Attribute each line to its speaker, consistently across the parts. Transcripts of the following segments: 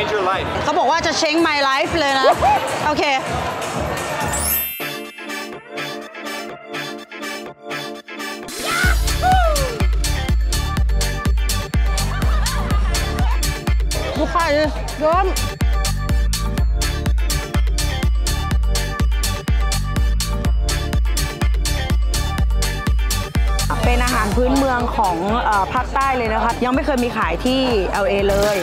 Speaker 1: change your life
Speaker 2: เขาบอกว่าจะ change my life เลยนะ โอเคดูไข่ดิเยิ้มเป็นอาหารพื้นเมืองของภาคใต้เลยนะคะยังไม่เคยมีขายที่ LA เลย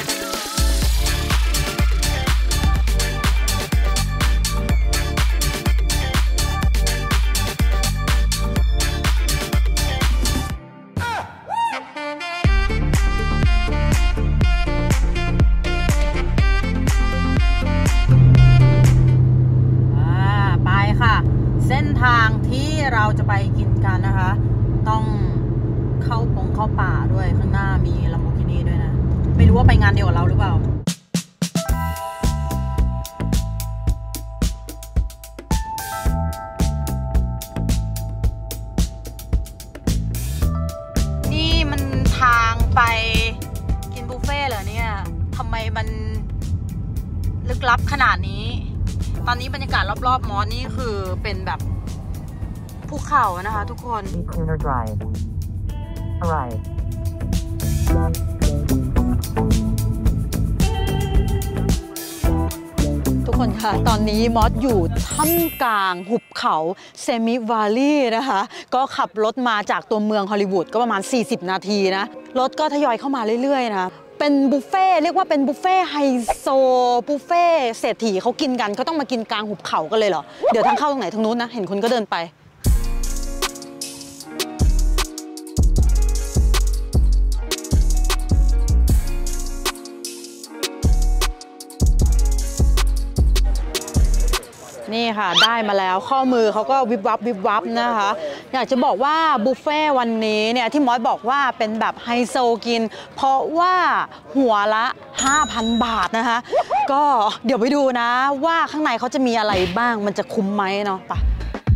Speaker 2: ไปค่ะเส้นทางที่เราจะไปกินกันนะคะต้องเข้าป่าด้วยข้างหน้ามีลัมโบกินีด้วยนะไม่รู้ว่าไปงานเดียวกับเราหรือเปล่านี่มันทางไปกินบุฟเฟ่เหรอเนี่ยทำไมมันลึกลับขนาดนี้ตอนนี้บรรยากาศรอบๆมอสนี่คือเป็นแบบภูเขานะคะทุกคนทุกคนคะตอนนี้มอสอยู่ท่ามกลางหุบเขาเซมิวาลีนะคะก็ขับรถมาจากตัวเมืองฮอลลีวูดก็ประมาณ40นาทีนะรถก็ทยอยเข้ามาเรื่อยๆนะเป็นบุฟเฟ่เรียกว่าเป็นบุฟเฟ่ไฮโซบุฟเฟ่เศรษฐีเขากินกันเขาต้องมากินกลางหุบเขากันเลยเหรอเดี๋ยวทางเข้าตรงไหนทางนู้นนะเห็นคนก็เดินไปนี่ค่ะได้มาแล้วข้อมือเขาก็วิบวับวิบวับนะคะอยากจะบอกว่าบุฟเฟ่วันนี้เนี่ยที่มอสบอกว่าเป็นแบบไฮโซกินเพราะว่าหัวละ 5,000 บาทนะคะก็เดี๋ยวไปดูนะว่าข้างในเขาจะมีอะไรบ้างมันจะคุ้มไหมเนาะปะ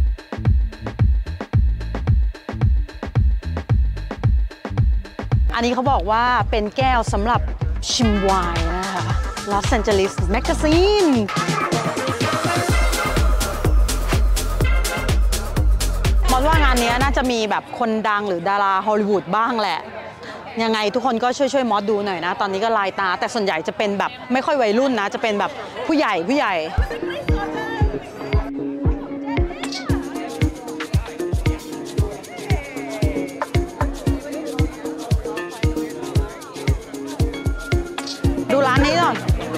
Speaker 2: อันนี้เขาบอกว่าเป็นแก้วสำหรับชิมไวน์นะคะลอสแอนเจลิสแมกกาซีนมอสว่างานนี้น่าจะมีแบบคนดังหรือดาราฮอลลีวูดบ้างแหละยังไงทุกคนก็ช่วยมอสดูหน่อยนะตอนนี้ก็ลายตาแต่ส่วนใหญ่จะเป็นแบบไม่ค่อยวัยรุ่นนะจะเป็นแบบผู้ใหญ่ดูร้านนี้ก่อน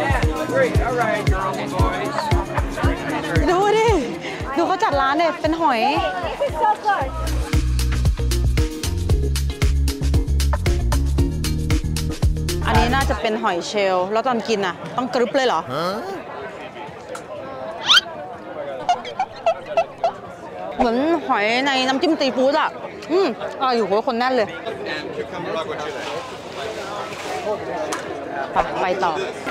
Speaker 2: ดูดิดูเขาจัดร้านเนี่ยเป็นหอยอันนี้น่าจะเป็นหอยเชลล์แล้วตอนกินอ่ะต้องกรึบเลยเหรอเหมือนหอยในน้ำจิ้มซีฟู้ดอ่ะอยู่กับคนแน่นเลยไปต่อ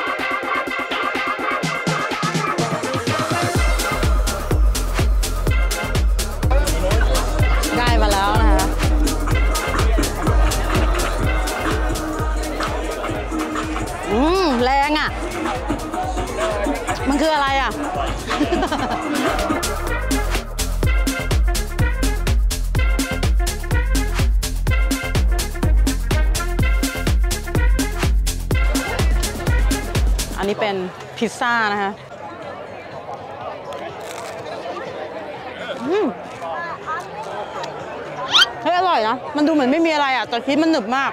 Speaker 2: ได้มาแล้วนะคะแรงอ่ะมันคืออะไรอ่ะ อันนี้เป็นพิซซ่านะคะเฮ้ยอร่อยนะมันดูเหมือนไม่มีอะไรอ่ะแต่ชีสมันหนึบมาก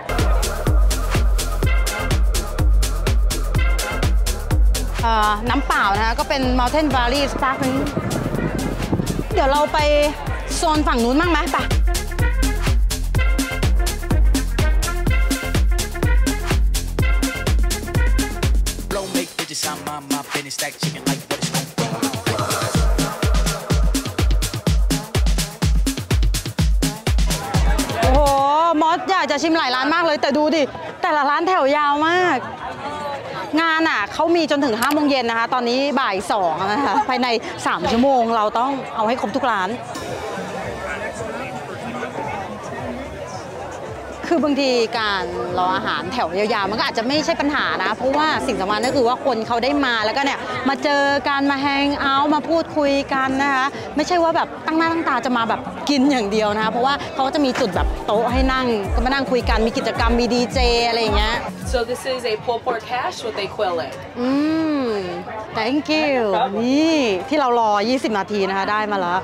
Speaker 2: น้ำเปล่านะคะก็เป็น Mountain Valley Sparkling เดี๋ยวเราไปโซนฝั่งนู้นบ้างไหมไปโอ้โหมอสอยากจะชิมหลายร้านมากเลยแต่ดูดิแต่ละร้านแถวยาวมากงานอ่ะเขามีจนถึง5 โมงเย็นนะคะตอนนี้บ่าย2นะคะภายใน3 ชั่วโมงเราต้องเอาให้ครบทุกร้านคคือบางทีการรออาหารแถวยาวๆมันก็อาจจะไม่ใช่ปัญหานะเพราะว่าสิ่งสำคัญก็คือว่าคนเขาได้มาแล้วก็เนี่ยมาเจอกันมาแฮงเอาท์มาพูดคุยกันนะคะไม่ใช่ว่าแบบตั้งหน้าตั้งตาจะมาแบบกินอย่างเดียวนะคะเพราะว่าเขาก็จะมีจุดแบบโต๊ะให้นั่งก็มานั่งคุยกันมีกิจกรรมมีดีเจอะไรอย่างเงี้ย
Speaker 1: So this is a pulled pork hash with a quail egg.
Speaker 2: Thank you นี่ที่เรารอ20 นาทีนะคะได้มาแล้ว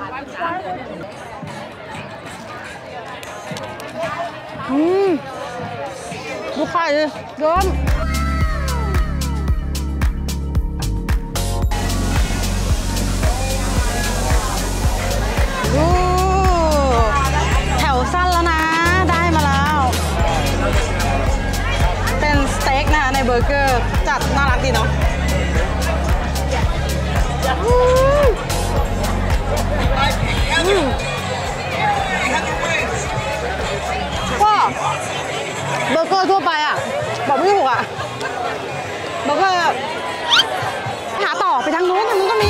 Speaker 2: ดูไข่เยิ้มแถวสั้นแล้วนะได้มาแล้วเป็นสเต็กนะคะในเบอร์เกอร์จัดน่ารักดีเนาะก็เบอร์เกอร์ทั่วไปอ่ะบอกไม่ถูกอ่ะเบอร์เกอร์หาต่อไปทางนู้นก็มี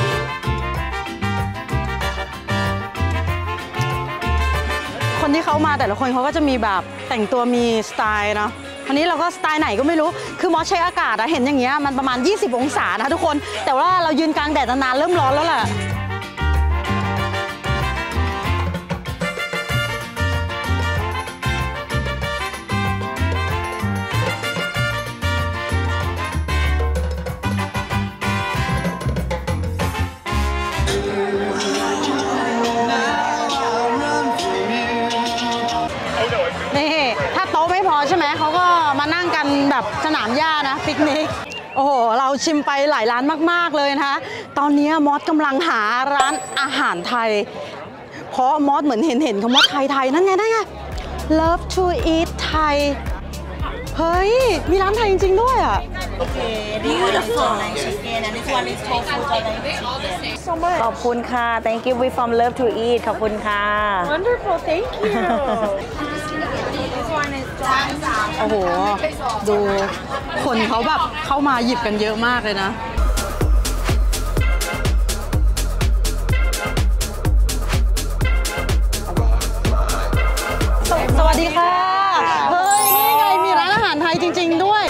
Speaker 2: คนที่เขามาแต่ละคนเขาก็จะมีแบบแต่งตัวมีสไตล์เนาะอันนี้เราก็สไตล์ไหนก็ไม่รู้คือมอสใช้อากาศอะเห็นอย่างเงี้ยมันประมาณ20 องศานะทุกคนแต่ว่าเรายืนกลางแดดนานๆเริ่มร้อนแล้วแหละถ้าโต๊ะไม่พอใช่ไหมเขาก็มานั่งกันแบบสนามหญ้านะปิกนิกโอ้โหเราชิมไปหลายร้านมากๆเลยนะคะตอนนี้มอสกำลังหาร้านอาหารไทยเพราะมอสเหมือนเห็นคำว่าไทยนั่นไง Love to eat Thai เฮ้ยมีร้านไทยจริงๆด้วยอ่ะ
Speaker 3: Beautiful chicken and this one is tofu chicken ขอบคุณค่ะ Thank you we from Love to eat ขอบคุณค่ะ
Speaker 1: Wonderful, thank you.
Speaker 2: โอ้โหดูคนเขาแบบเข้ามาหยิบกันเยอะมากเลยนะสวัสดีค่ะเฮ้ยนี่ไงมีร้านอาหารไทยจริงๆด้วย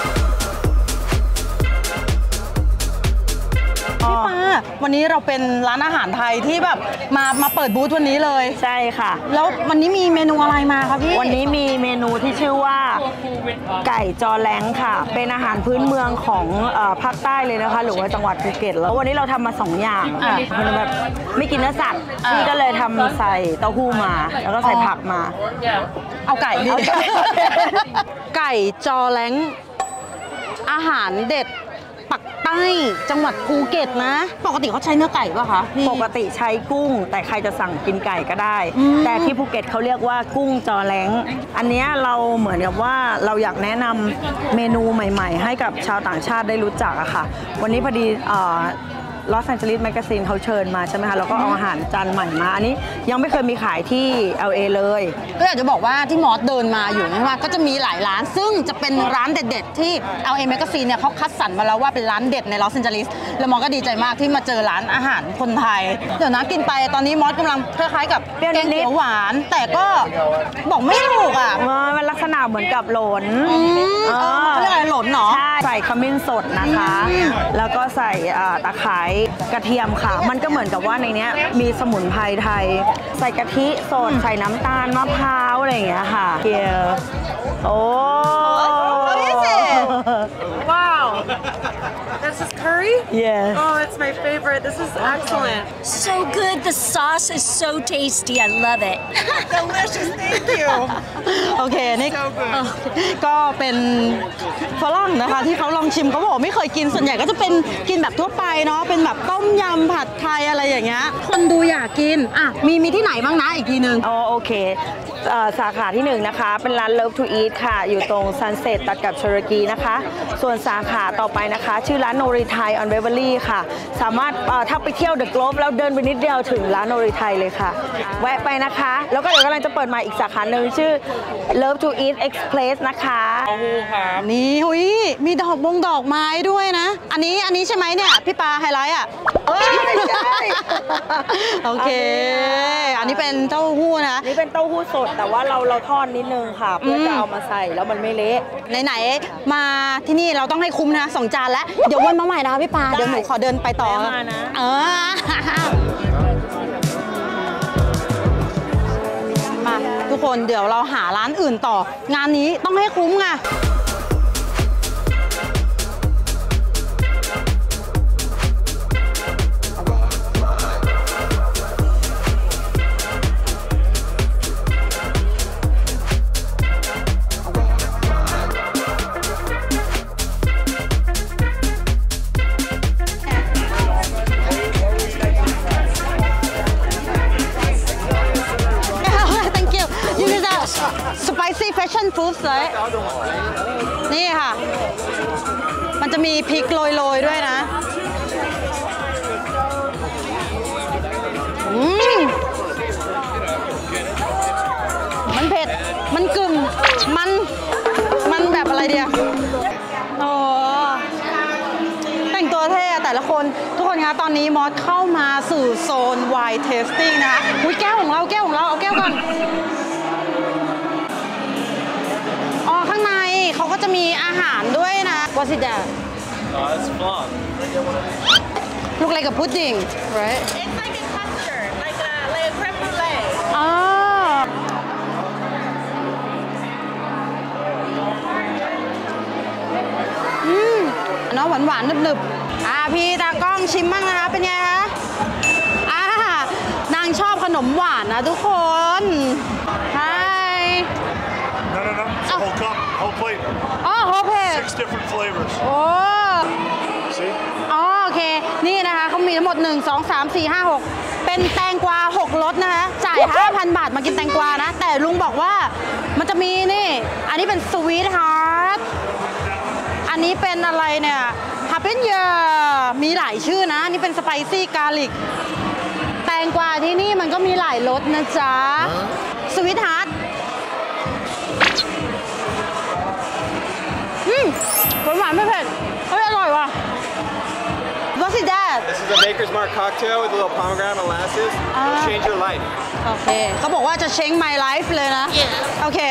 Speaker 2: พี่ปาวันนี้เราเป็นร้านอาหารไทยที่แบบมาเปิดบูธวันนี้เลย
Speaker 3: ใช่ค่ะ
Speaker 2: แล้ววันนี้มีเมนูอะไรมาคะพี่
Speaker 3: วันนี้มีเมนูที่ชื่อว่าไก่จอแล้งค่ะเป็นอาหารพื้นเมืองของภาคใต้เลยนะคะหรือว่าจังหวัดภูเก็ตแล้ววันนี้เราทำมา2 อย่างมันแบบไม่กินเนื้อสัตว์พี่ก็เลยทำใส่เต้าหู้มาแล้วก็ใส่ผักมา
Speaker 2: เอาไก่ดิไก่จอแล้งอาหารเด็ดปักใต้จังหวัดภูเก็ตนะปกติเขาใช้เนื้อไก่ป่ะคะ
Speaker 3: ปกติใช้กุ้งแต่ใครจะสั่งกินไก่ก็ได้แต่ที่ภูเก็ตเขาเรียกว่ากุ้งจอแล้งอันนี้เราเหมือนกับว่าเราอยากแนะนำเมนูใหม่ๆให้กับชาวต่างชาติได้รู้จักอะค่ะวันนี้พอดีลอสแอนเจลิสแมกกาซีนเขาเชิญมาใช่ไหมคะแล้วก็เอาอาหารจานใหม่มาอันนี้ยังไม่เคยมีขายที่ LA เลย
Speaker 2: ก็อยากจะบอกว่าที่มอสเดินมาอยู่นะว่าก็จะมีหลายร้านซึ่งจะเป็นร้านเด็ดๆที่ LA แมกกาซีนเนี่ยเขาคัดสรรมาแล้วว่าเป็นร้านเด็ดในลอสแอนเจลิสแล้วมอสก็ดีใจมากที่มาเจอร้านอาหารคนไทยเดี๋ยวนะกินไปตอนนี้มอสกำลังคล้ายๆกับแกงเขียวหวานแต่ก็บอกไม่ถูกอ่ะ
Speaker 3: มันลักษณะเหมือนกับหลน
Speaker 2: เรียกอะไรหลนเนาะ
Speaker 3: ใส่ขมิ้นสดนะคะแล้วก็ใส่ตะไคร้กระเทียมค่ะมันก็เหมือนกับว่าในนี้มีสมุนไพรไทยใส่กะทิสดใส่น้ำตาลมะพร้าวอะไรอย่างเงี้ยค่ะเกี๊ยวโอ้
Speaker 1: Wow. This is curry?
Speaker 3: Yes.
Speaker 1: Oh, it's my favorite. This is excellent.
Speaker 4: So good. The sauce is so tasty. I love it.
Speaker 1: Delicious. Thank you.
Speaker 2: โอเคนี่ก็เป็นฝรั่งนะคะที่เขาลองชิมเขาบอกไม่เคยกินส่วนใหญ่ก็จะเป็นกินแบบทั่วไปเนาะเป็นแบบต้มยำผัดไทยอะไรอย่างเงี้ยคนดูอยากกินอ่ะมีที่ไหนบ้างนะอีกทีนึง
Speaker 3: โอเคสาขาที่1นะคะเป็นร้าน Love to Eat ค่ะอยู่ตรง Sunset ตัดกับเชอร์กีนะคะส่วนสาขาต่อไปนะคะชื่อร้านโนริไทย on Beverly ค่ะสามารถถ้าไปเที่ยว The Globe แล้วเดินไปนิดเดียวถึงร้านโนริไทยเลยค่ะแวะไปนะคะแล้วก็เดี๋ยวกำลังจะเปิดมาอีกสาขาหนึ่งชื่อ Love to Eat Express นะคะ
Speaker 2: นี่หุยมีดอกไม้ด้วยนะอันนี้ใช่ไหมเนี่ยพี่ปาไฮไลท์อ่ะ
Speaker 3: ใช่
Speaker 2: โอเคอันนี้เป็นเต้าหู้นะ
Speaker 3: นี่เป็นเต้าหู้สดแต่ว่าเราทอดนิดนึงค่ะ เพื่อจะเอามาใส่แล้วมันไม่เละ
Speaker 2: ไหนๆมาที่นี่เราต้องให้คุ้มนะ2 จานแล้วเดี๋ยววนมาใหม่นะคะพี่ปาเดี๋ยวหนูขอเดินไปต่อ
Speaker 3: มานะ
Speaker 2: มาทุกคนเดี๋ยวเราหาร้านอื่นต่องานนี้ต้องให้คุ้มไงspicy passion fruit เลยนี่ค่ะมันจะมีพริกโรยๆด้วยนะมันเผ็ดมันกึ่มมันแบบอะไรเดียวโอ้แต่งตัวเท่แต่ละคนทุกคนคะตอนนี้มอสเข้ามาสู่โซน wine tasting นะอุ้ยแก้วของเราเอาแก้วก่อนข้างในเขาก็จะมีอาหารด้วยนะ What's it that?
Speaker 5: It's flan.
Speaker 2: Look like a pudding, right?
Speaker 1: It's like a custard, like a creme brulee.
Speaker 2: อ๋อเนาะหวานๆนึบๆพี่ตากล้องชิมบ้างนะคะเป็นไงคะนางชอบขนมหวานนะทุกคน Hi
Speaker 5: No. It's a whole cup, whole plate.
Speaker 2: อ๋อ whole plate
Speaker 5: 6 different flavors.
Speaker 2: โอ้
Speaker 5: See?
Speaker 2: โอเคนี่นะคะเขามีทั้งหมด1 2 3 4 5 6เป็นแตงกวา6รสนะคะจ่าย 5,000 บาทมากินแตงกวานะแต่ลุงบอกว่ามันจะมีนี่อันนี้เป็น sweet heart อันนี้เป็นอะไรเนี่ย habanero มีหลายชื่อนะนี่เป็น spicy garlic แตงกวาที่นี่มันก็มีหลายรสนะจ๊ะ sweet heartหวานไม่เผ็ดอร่อยว่ะ What's it that?
Speaker 6: This is a Maker's Mark cocktail with a little pomegranate molasses. It'll change your life.
Speaker 2: โอเคเขาบอกว่าจะ change my life เลยนะโอเค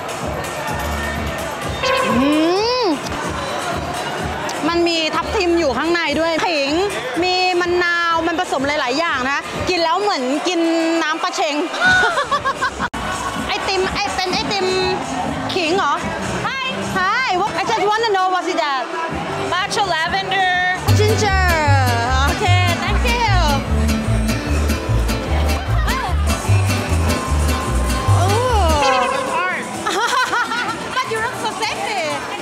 Speaker 2: มันมีทับทิมอยู่ข้างในด้วยขิงมีมะนาวมันผสมหลายๆอย่างนะกินแล้วเหมือนกินน้ำปลาเชง ไอติมเป็นไอติมขิงเหรอ Hi I just want to know what's it that
Speaker 1: Matcha lavender.
Speaker 2: Ginger Okay thank you But you look so sexy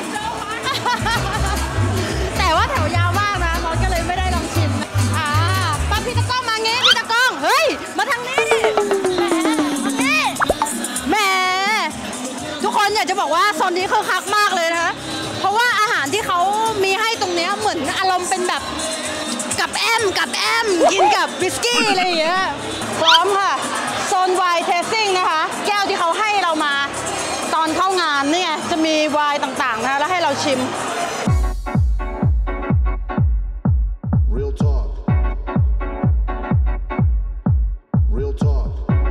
Speaker 2: แต่ว่าแถวยาวมากนะมอสก็เลยไม่ได้ลองชิมป้าพี่ตะก้องมางี้พี่ตะก้องเฮ้ยมาทางนี้แหมทุกคนอยากจะบอกว่าโซนนี้คือคักมากเลยนะคะเพราะว่าอาหารที่เขามีให้ตรงเนี้ยเหมือนอารมณ์เป็นแบบกับแอมกินกับวิสกี้อะไรอย่างเงี้ยพร้อมค่ะโซนไวน์เทสติ้งนะคะแก้วที่เขาให้เรามาตอนเข้างานเนี่ยจะมีไวน์ต่างๆนะแล้วให้เราชิม
Speaker 7: Real talk. Real talk.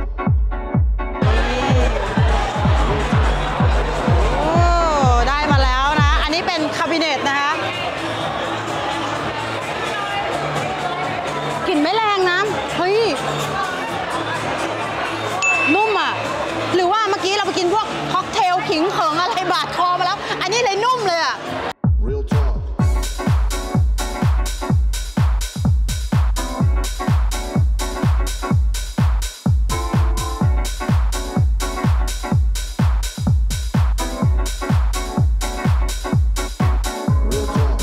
Speaker 2: ได้มาแล้วนะอันนี้เป็นคาบิเนตนะคะกลิ่นไม่แรงนะเฮ้ยนุ่มอ่ะหรือว่าเมื่อกี้เราไปกินพวกค็อกเทลขิงเขิงอะไรบาดคอมาแล้วอันนี้เลยนุ่มเลยอ่ะ
Speaker 7: Real talk. Real talk.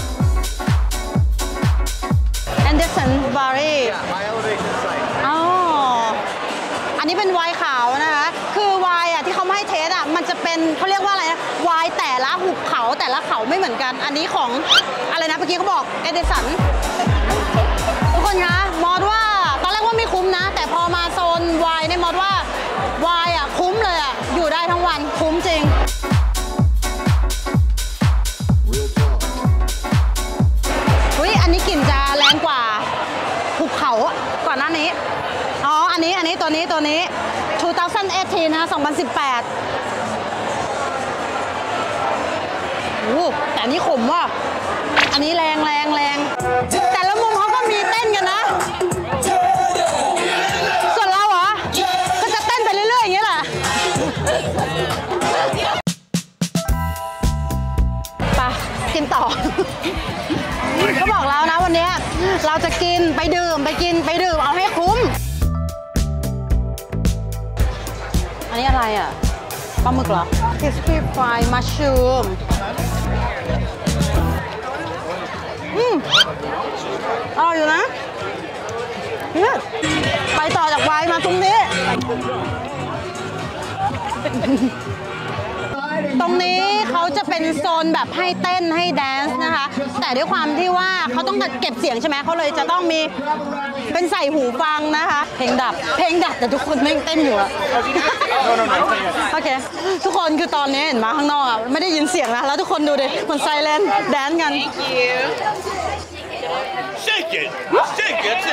Speaker 2: Anderson Valley
Speaker 6: My elevation site.
Speaker 2: อ๋ออันนี้เป็นไวน์ขาวนะคะคือไวน์ที่เขาไม่ให้เทสมันจะเป็นเขาเรียกว่าอะไรนะไวน์แต่ละหุบเขาแต่ละเขาไม่เหมือนกันอันนี้ของอะไรนะเมื่อกี้เขาบอกเอเดสันทุกคนคะมอสว่าตอนแรกว่าไม่คุ้มนะแต่พอมาโซนไวน์เนี่ยมอสว่าไวน์คุ้มเลยอยู่ได้ทั้งวันคุ้มจริง
Speaker 7: Real talk.
Speaker 2: อุ้ยอันนี้กลิ่นจะแรงกว่าหุบเขาก่อนหน้านี้อ๋ออันนี้ตัวนี้2018 2015 นะ2018โอ้แต่อันนี้ขมว่ะอันนี้แรงแต่ละมุมเขาก็มีเต้นกันนะส่วนเราเหรอก็จะเต้นไปเรื่อยๆอย่างเงี้ยแหละไปกินต่อก็บอกแล้วนะวันนี้เราจะกินไปดื่มไปกินไปดื่มเอาให้คุ้มอันนี้อะไรอ่ะปลาหมึกเหรอ crispy fried mushroom อร่อยอยู่นะเนี่ยไปต่อจากไวน์มาตรงนี้ ตรงนี้เขาจะเป็นโซนแบบให้เต้นให้แดนซ์นะคะแต่ด้วยความที่ว่าเขาต้องเก็บเสียงใช่ไหมเขาเลยจะต้องมีเป็นใส่หูฟังนะคะเพลงดับแต่ทุกคนไม่เต้นอยู่อะโอเคทุกคนคือตอนนี้เห็นมาข้างนอกอะไม่ได้ยินเสียงนะแล้วทุกคนดูดิคนไซเลนแดนซ์กัน
Speaker 5: Shake it. Shake it.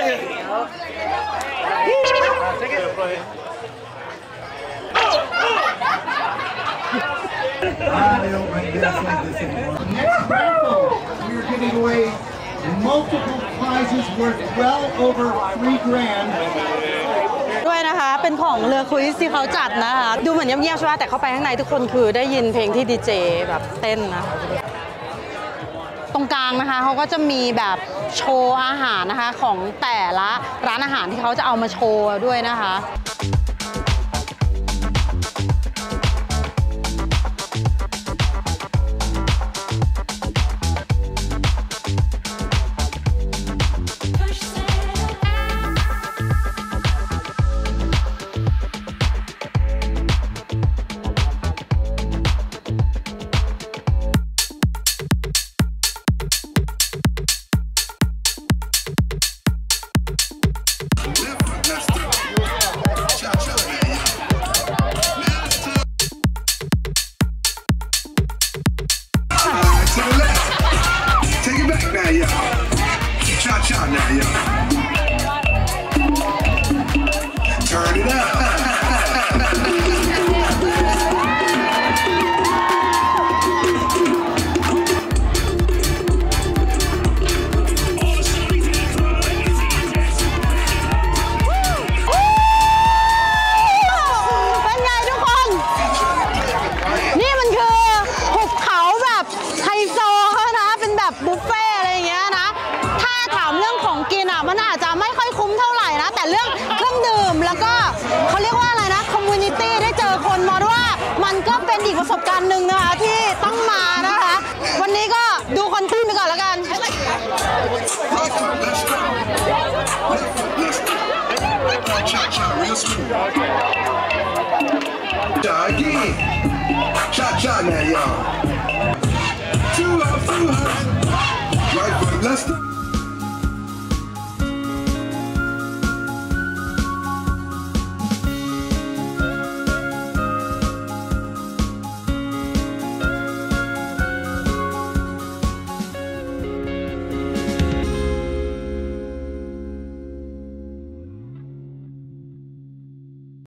Speaker 8: Next raffle, we are giving away multiple prizes worth well over $3 grand.
Speaker 2: ด้วยนะคะเป็นของเรือครูซที่เขาจัดนะคะดูเหมือนเงียบๆใช่ไหมแต่เข้าไปข้างในทุกคนคือได้ยินเพลงที่ดีเจแบบเต้นนะตรงกลางนะคะเขาก็จะมีแบบโชว์อาหารนะคะของแต่ละร้านอาหารที่เขาจะเอามาโชว์ด้วยนะคะประสบการณ์หนึ่งนะคะที่ต้องมานะคะวันนี้ก็ดูคอนเทนต์ไปก่อนแล้วกัน
Speaker 7: Cha-cha now, y'all. 2 hours. Right foot, let's